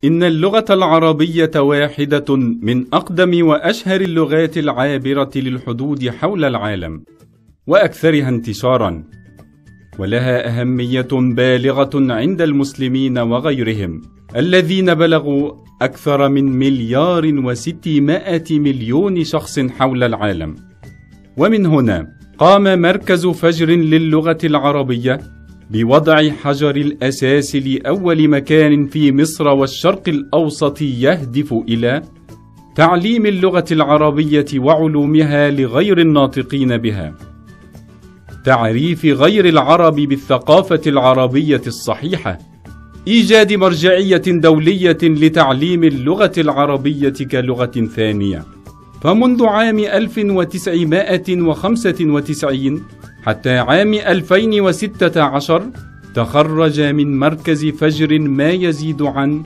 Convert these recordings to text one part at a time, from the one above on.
إن اللغة العربية واحدة من أقدم وأشهر اللغات العابرة للحدود حول العالم، وأكثرها انتشاراً، ولها أهمية بالغة عند المسلمين وغيرهم الذين بلغوا أكثر من 1,600,000,000 شخص حول العالم. ومن هنا قام مركز فجر للغة العربية بوضع حجر الأساس لأول مكان في مصر والشرق الأوسط يهدف إلى تعليم اللغة العربية وعلومها لغير الناطقين بها، تعريف غير العرب بالثقافة العربية الصحيحة، إيجاد مرجعية دولية لتعليم اللغة العربية كلغة ثانية. فمنذ عام 1995 حتى عام 2016 تخرج من مركز فجر ما يزيد عن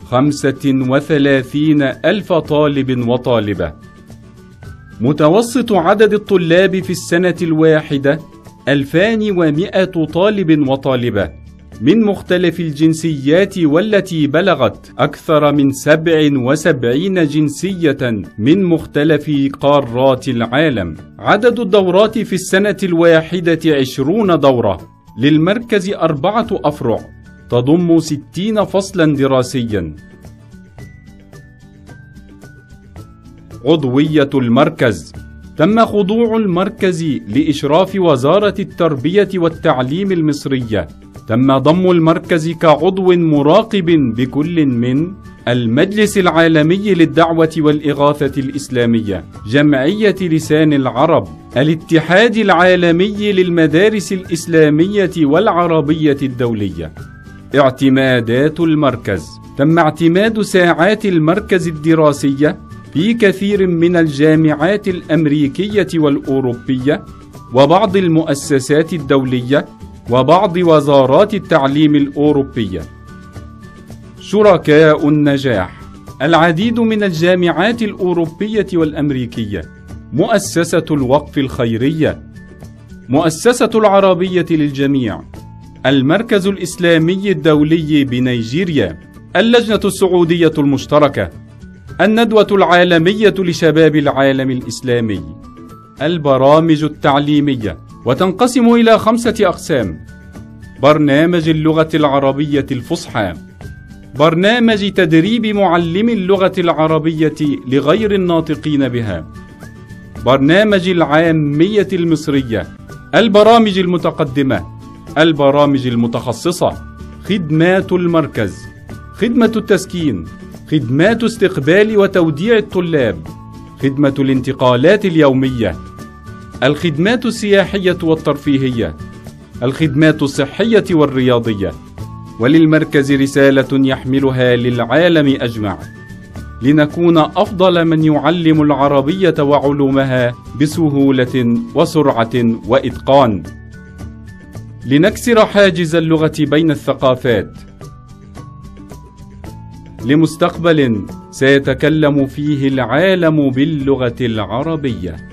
35,000 طالب وطالبة. متوسط عدد الطلاب في السنة الواحدة 2,100 طالب وطالبة من مختلف الجنسيات، والتي بلغت أكثر من 77 جنسية من مختلف قارات العالم. عدد الدورات في السنة الواحدة 20 دورة. للمركز 4 أفرع تضم 60 فصلا دراسيا. عضوية المركز: تم خضوع المركز لإشراف وزارة التربية والتعليم المصرية. تم ضم المركز كعضو مراقب بكل من المجلس العالمي للدعوة والإغاثة الإسلامية، جمعية لسان العرب، الاتحاد العالمي للمدارس الإسلامية والعربية الدولية. اعتمادات المركز: تم اعتماد ساعات المركز الدراسية في كثير من الجامعات الأمريكية والأوروبية وبعض المؤسسات الدولية وبعض وزارات التعليم الأوروبية. شركاء النجاح: العديد من الجامعات الأوروبية والأمريكية، مؤسسة الوقف الخيرية، مؤسسة العربية للجميع، المركز الإسلامي الدولي بنيجيريا، اللجنة السعودية المشتركة، الندوة العالمية لشباب العالم الإسلامي. البرامج التعليمية، وتنقسم إلى 5 أقسام: برنامج اللغة العربية الفصحى، برنامج تدريب معلم اللغة العربية لغير الناطقين بها، برنامج العامية المصرية، البرامج المتقدمة، البرامج المتخصصة. خدمات المركز: خدمة التسكين، خدمات استقبال وتوديع الطلاب، خدمة الانتقالات اليومية، الخدمات السياحية والترفيهية، الخدمات الصحية والرياضية. وللمركز رسالة يحملها للعالم أجمع: لنكون أفضل من يعلم العربية وعلومها بسهولة وسرعة وإتقان، لنكسر حاجز اللغة بين الثقافات، لمستقبل سيتكلم فيه العالم باللغة العربية.